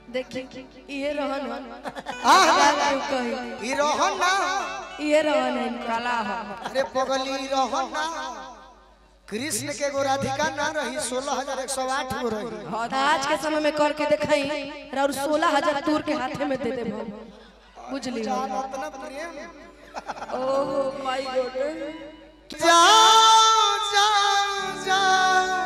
देखी ये रहन ये रहन ना ये रहन काला है। अरे पगली रहन ना कृष्ण के गो राधिका ना रही 16,108 गो रही। आज के समय में करके दिखाई और 16,000 दूर के हाथे में दे दे बुझली इतना प्रेम ओह माय गॉड जाओ जाओ जाओ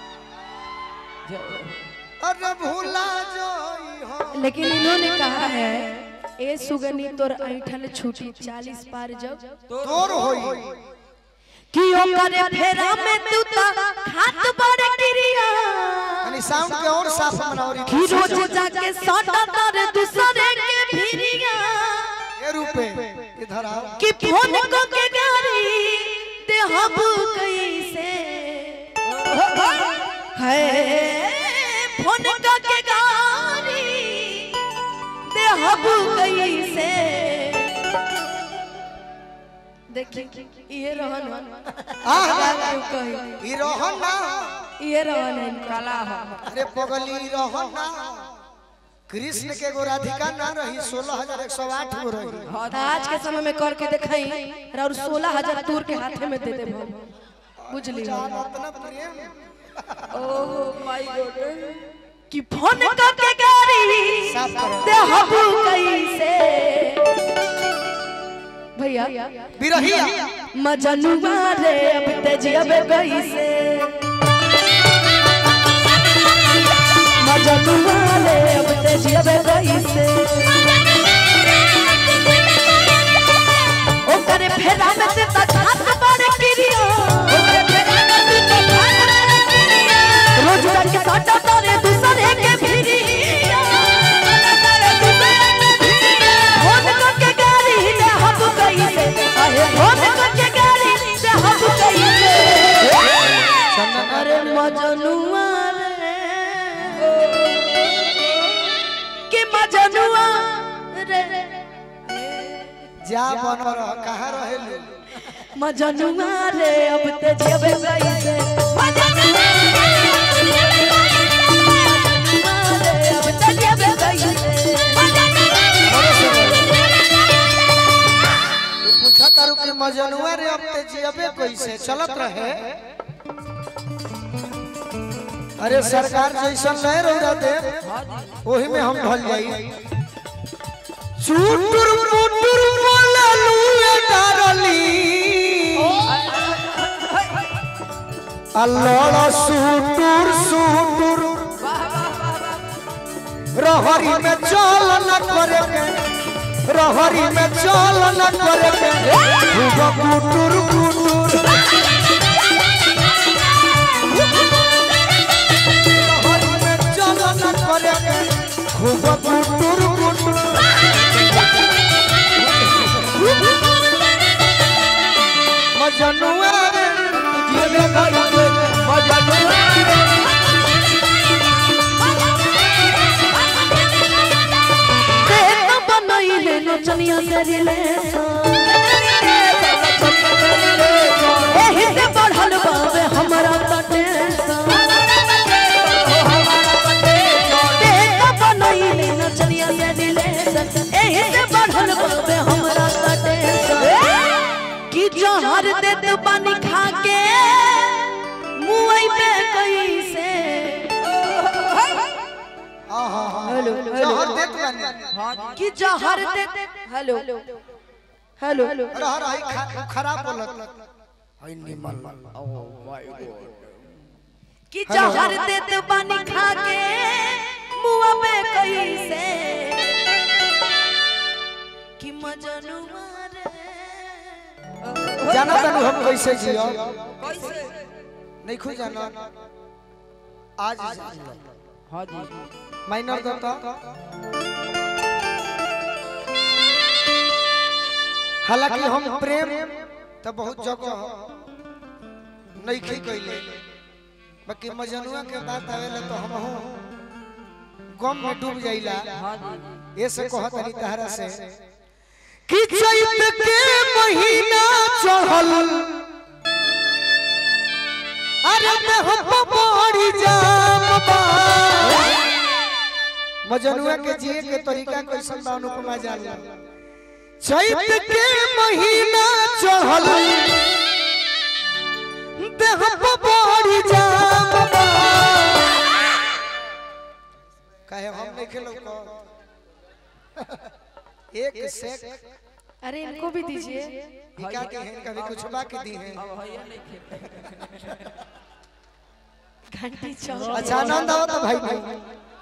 अरे भूला जोई हो। लेकिन इन्होंने कहा है ए सुगनी तोर ऐठन छूटी 40 पार जब तोर होई कि ओकरे फेरा में तू ता हाथ बड़ गिरिया यानी साउंड के और साफ बनाओ रे कि रोज जाके सटा तारे दूसरे के भिरिया ये रूपे इधर आओ कि फोन को के गाड़ी दे हब कैसे है फोन को के गाड़ी दे हब कैसे देखी ये रहन ये रहन ना ये रहन काला है। अरे पगली रहन ना कृष्ण के गो राधिका ना रही 16,108 गो रही। आज के समय में करके दिखाई और 16,000 दूर के हाथे में दे दे बुझली इतना प्रेम ओह माय गॉड कि फोन करके गाड़ी साफ करो दे हबू कैसे भैया बिरहिया मजनुआ रे अब तेजियाबे कैसे मजनुआ रे अब तेजियाबे कैसे ओकरे फेरा में से तक हाथ बड़ गिरिया ओकरे फेरा में से तक हाथ बड़ गिरिया रोज जाके काटा तारे दूसरे के भिरिया फोन करके गाड़ी दे हब कैसे अरे फोन करके गाड़ी दे हब कैसे अरे मजनुआ रे कि मजनुआ रे जा बन रह कहां रहेलू मजनुआ रे अब ते जेबे कैसे मजनुआ रे अब ते जेबे कैसे तू पूछा तारू के मजनुआ रे अब ते जियबे कैसे चलत रहे। अरे सरकार जैसा नहीं रौरा दे वही में हम ढल जाई चुटुर मुटुर बोललू ए डारली अल्लाह सुटुर सुटुर रहरी में चल न करे के रहरी में चल न करे के खूब कुटुर कुटुर रहरी में चल न करे के खूब कुटुर कुटुर मजनुआ रे तुझे घर में मजनुआ रे देख बनइले नचनिया करिले एही से बढ़ल बावे हमरा तटे देख बनइले नचनिया करिले एही से बढ़ल बावे हमरा तटे कि जहर देत पानी खा के मुई पे कैसे हेलो जहर देत बानी कि जहर देत हेलो हेलो रह रही खराब बोलत हई निमल ओ माय गॉड कि जहर देत पानी खा के मुआ पे कैसे कि मजनुआ रे जाना तनु हम कैसे जियो कैसे नहीं खो जाना आज हां जी माइनर दता हालांकि हम प्रेम तो बहुत जगह नहीं खी कइले बाकी मजनुआ के बात आवेला तो हम गम में डूब जाइला। ऐसे कहत हनी तहरा से कि चैत के महीना चढ़ल अरे देह बड़ी जाम बा मजनुआ के जिए के तरीका कैसन बा अनुपमा जान चैत के महीना चढ़ल देह पे बड़ी जाम बा काहे हम नहीं खेलो को एक सेक अरे इनको भी दीजिए क्या के हैं कभी कुछ बाकी दी हैं घंटी चौक अच्छा आनंद आवत भाई भाई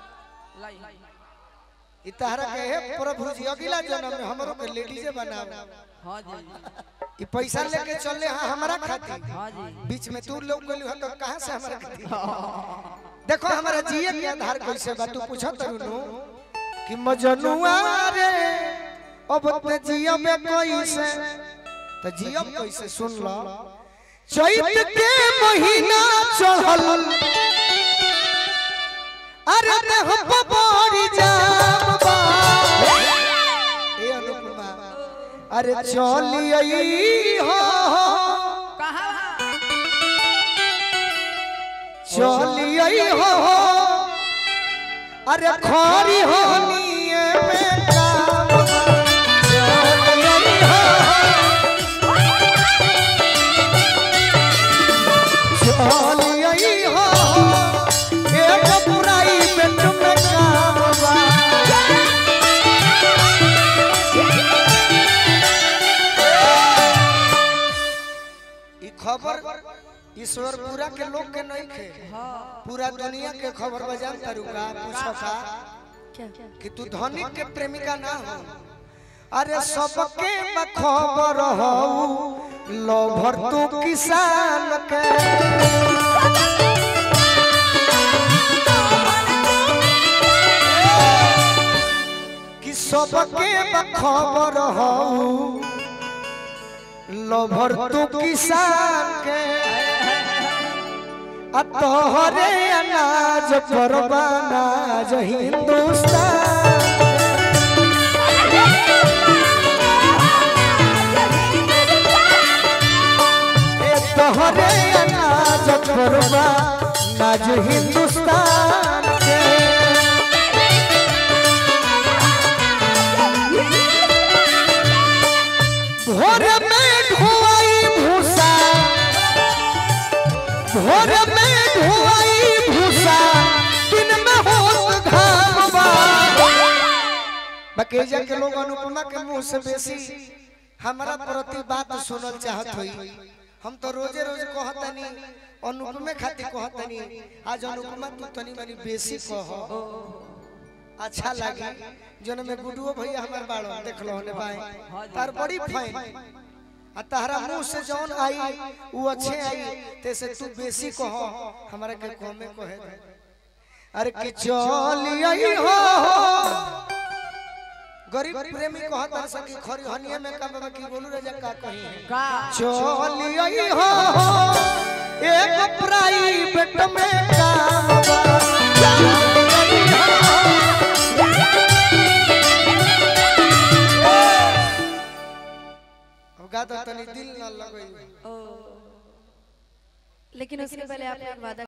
इतारा के है प्रभु जी अगला जन्म में हमरो के लेडीजे बनाओ हां जी ई पैसा लेके चले हां हमरा खातिर हां जी बीच में तू लोग गलू है तो कहां से हमरा खातिर देखो हमारा जिए के आधार कैसे बा तू पूछो तरुनु कि मजनुआ रे अब ते जियो में कैसे तो जियो कैसे सुन लो चैत के महीना चढ़ल अरे देह पे बड़ी जाम बा ए अनुपमा अरे चलिए हो कहां चलिए हो अरे खरी होनिए में काम बा चलिए हो चलिए हो एक बुराई पेट में काम बा ई खबर ईश्वरपुरा के लोग के नहीं खे पूरा दुनिया के खबर बजान तरुका पूछो का क्या कि तू धनिक के प्रेमिका ना हो अरे सबके में खबर हो लोभर तू किसान के कि सबके में खबर हो लोभर तू किसान के तोहरे अनाज परवानाज हिंदुस्तान तोहरे अनाज परवानाज हिंदुस्तान के भोर में ढोई भूसा भोर में ढोई भूसा दिन में होत घाम बा बकेजा के लोग अनुपमा के मुंह से बेसी हमरा प्रति बात सुनल चाहत होई हम तो रोजे रोज कहतनी अनुपमे खातिर कहतनी आज अनुपमा तू तनी मनी बेसी कह अच्छा लगी जन में गुडुओ भैया हमार बाड़ो देख लो ने भाई तार बड़ी फाइन आ तारा मुंह से जौन आई वो अच्छे आई तैसे तू बेसी कह हमरा के कमे कहे अरे कि चलिए हो गरीब प्रेमी कहत सकी खरी हनिए में का बाबा की बोलू राजा का कही का चलिए हो एक प्राइवेट में काम बा गाता तनी दिल ना लगई लेकिन उसके पहले आपने एक वादा